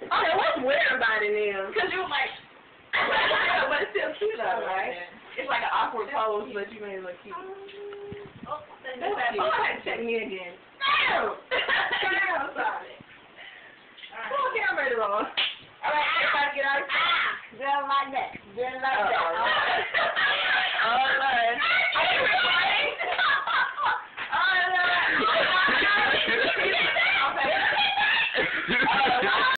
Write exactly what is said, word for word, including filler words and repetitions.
Okay, what's weird about it then? Because you were like, but it's still cute though, right? It's like an awkward pose, but you made it look cute. Oh, That's that. Oh, I had to check me again. Damn! Damn, sorry. Come on, camera ready to roll. All right, everybody get out. Ah! Just like that. Just like that. Oh,